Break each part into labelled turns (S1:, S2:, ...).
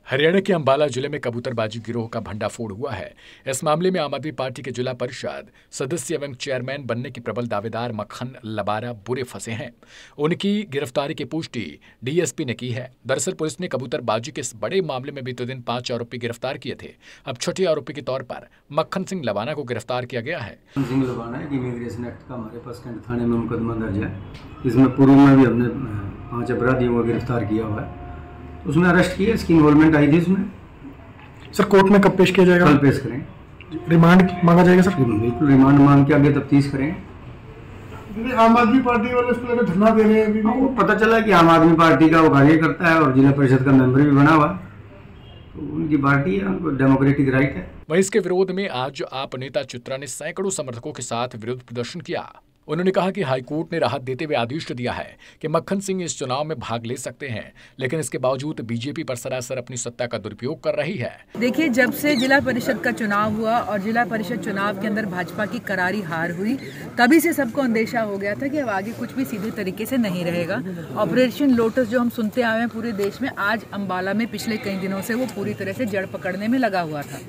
S1: हरियाणा के अंबाला जिले में कबूतरबाजी गिरोह का भंडाफोड़ हुआ है। इस मामले में आम आदमी पार्टी के जिला परिषद सदस्य एवं चेयरमैन बनने की प्रबल दावेदार मक्खन लबारा बुरे फंसे हैं। उनकी गिरफ्तारी की पुष्टि डीएसपी ने की है। दरअसल पुलिस ने कबूतरबाजी के इस बड़े मामले में बीते दिन 5 आरोपी गिरफ्तार किए थे। अब छठे आरोपी के तौर पर मक्खन सिंह लबाना को गिरफ्तार किया गया है।
S2: सिंह लबाना इमिग्रेशन एक्ट का हमारे पास कैंट थाने में मुकदमा दर्ज है। इसमें पूर्व में भी हमने 5 अपराधियों को गिरफ्तार किया हुआ है। उसमें अरेस्ट किया, इसकी इन्वॉल्वमेंट आई थी उसमें।
S3: सर कोर्ट में कब पेश किया जाएगा?
S2: कल पेश करें।
S3: रिमांड मांगा जाएगा सर?
S2: बिल्कुल रिमांड मांग के आगे तफ्तीश करें।
S3: आम आदमी पार्टी वाले इसको लेकर धरना दे रहे हैं अभी भी।
S2: पता चला कि आम आदमी पार्टी का वो कार्यकर्ता है और जिला परिषद का मेंबर भी बना हुआ, तो उनकी पार्टी है, उनको डेमोक्रेटिक राइट है।
S1: वहीं इसके विरोध में आज आप नेता चित्रा ने सैकड़ों समर्थकों के साथ विरोध प्रदर्शन किया। उन्होंने कहा कि हाईकोर्ट ने राहत देते हुए आदेश दिया है कि मक्खन सिंह इस चुनाव में भाग ले सकते हैं, लेकिन इसके बावजूद बीजेपी पर सरासर अपनी सत्ता का दुरुपयोग कर रही है।
S4: देखिए, जब से जिला परिषद का चुनाव हुआ और जिला परिषद चुनाव के अंदर भाजपा की करारी हार हुई, तभी से सबको अंदेशा हो गया था कि अब आगे कुछ भी सीधे तरीके से नहीं रहेगा। ऑपरेशन लोटस जो हम सुनते आए हैं पूरे देश में, आज अंबाला में पिछले कई दिनों से वो पूरी तरह से जड़ पकड़ने में लगा हुआ था।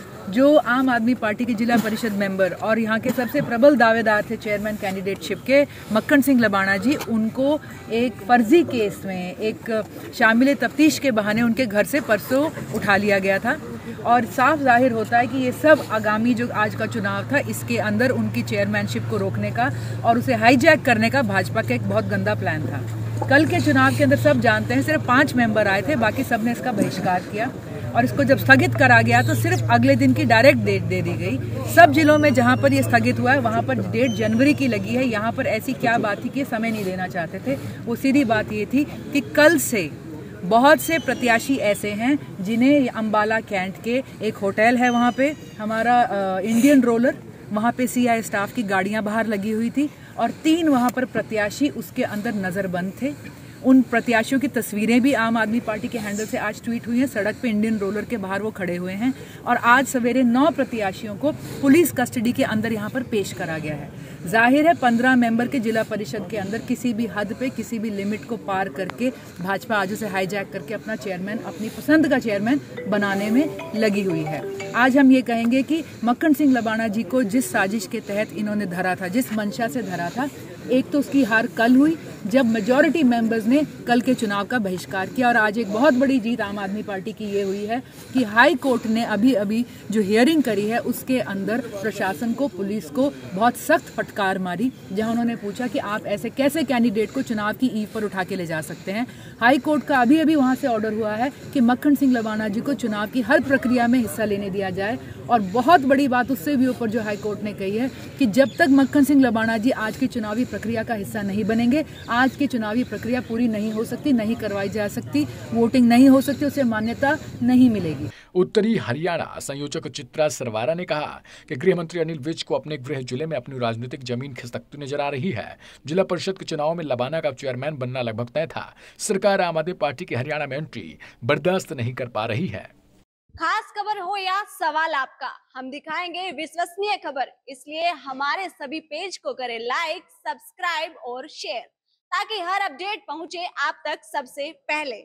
S4: जो आम आदमी पार्टी के जिला परिषद मेंबर और यहाँ के सबसे प्रबल दावेदार थे चेयरमैन कैंडिडेटशिप के मक्खन सिंह लबाना जी, उनको एक फर्जी केस में एक शामिल तफ्तीश के बहाने उनके घर से परसों उठा लिया गया था। और साफ जाहिर होता है कि ये सब आगामी जो आज का चुनाव था, इसके अंदर उनकी चेयरमैनशिप को रोकने का और उसे हाईजैक करने का भाजपा का एक बहुत गंदा प्लान था। कल के चुनाव के अंदर सब जानते हैं सिर्फ 5 मेंबर आए थे, बाकी सब ने इसका बहिष्कार किया और इसको जब स्थगित करा गया तो सिर्फ अगले दिन की डायरेक्ट डेट दे दी गई। सब जिलों में जहां पर ये स्थगित हुआ है वहां पर डेट जनवरी की लगी है। यहाँ पर ऐसी क्या बात थी कि समय नहीं देना चाहते थे? वो सीधी बात ये थी कि कल से बहुत से प्रत्याशी ऐसे हैं जिन्हें अंबाला कैंट के एक होटल है, वहाँ पे हमारा इंडियन रोलर, वहाँ पे सीआई स्टाफ की गाड़ियाँ बाहर लगी हुई थी और 3 वहाँ पर प्रत्याशी उसके अंदर नज़रबंद थे। उन प्रत्याशियों की तस्वीरें भी आम आदमी पार्टी के हैंडल से आज ट्वीट हुई हैं। सड़क पे इंडियन रोलर के बाहर वो खड़े हुए हैं और आज सवेरे 9 प्रत्याशियों को पुलिस कस्टडी के अंदर यहाँ पर पेश करा गया है। जाहिर है 15 मेंबर के जिला परिषद के अंदर किसी भी हद पे, किसी भी लिमिट को पार करके भाजपा आज उसे हाईजैक करके अपना चेयरमैन, अपनी पसंद का चेयरमैन बनाने में लगी हुई है। आज हम ये कहेंगे कि मक्खन सिंह लबाना जी को जिस साजिश के तहत इन्होंने धरा था, जिस मंशा से धरा था, एक तो उसकी हार कल हुई जब मेजॉरिटी मेंबर्स ने कल के चुनाव का बहिष्कार किया और आज एक बहुत बड़ी जीत आम आदमी पार्टी की ये हुई है कि हाई कोर्ट ने अभी जो हियरिंग करी है उसके अंदर प्रशासन को, पुलिस को बहुत सख्त फटकार मारी, जहां उन्होंने पूछा कि आप ऐसे कैसे कैंडिडेट को चुनाव की ईव पर उठा के ले जा सकते हैं। हाई कोर्ट का अभी वहां से ऑर्डर हुआ है कि मक्खन सिंह लबाना जी को चुनाव की हर प्रक्रिया में हिस्सा लेने दिया जाए। और बहुत बड़ी बात उससे भी ऊपर जो हाई कोर्ट ने कही है कि जब तक मक्खन सिंह लबाना जी आज की चुनावी प्रक्रिया का हिस्सा नहीं बनेंगे, आज की चुनावी प्रक्रिया पूरी नहीं हो सकती, नहीं करवाई जा सकती, वोटिंग नहीं हो सकती, उसे मान्यता नहीं मिलेगी।
S1: उत्तरी हरियाणा संयोजक चित्रा सरवारा ने कहा कि गृह मंत्री अनिल विज को अपने गृह जिले में अपनी राजनीतिक जमीन खिसकती नजर आ रही है। जिला परिषद के चुनाव में लबाना का चेयरमैन बनना लगभग तय था। सरकार आम आदमी पार्टी की हरियाणा में एंट्री बर्दाश्त नहीं कर पा रही है।
S5: खास खबर हो या सवाल आपका, हम दिखाएंगे विश्वसनीय खबर। इसलिए हमारे सभी पेज को करें लाइक, सब्सक्राइब और शेयर, ताकि हर अपडेट पहुंचे आप तक सबसे पहले।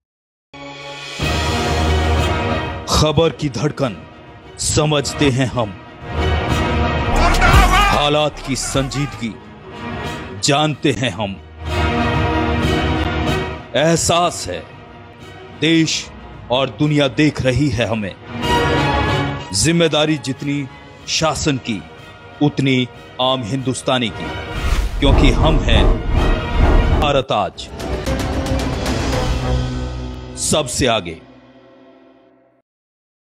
S6: खबर की धड़कन समझते हैं हम, हालात की संजीदगी जानते हैं हम। एहसास है देश और दुनिया देख रही है हमें। जिम्मेदारी जितनी शासन की, उतनी आम हिंदुस्तानी की, क्योंकि हम हैं भारत आज सबसे आगे।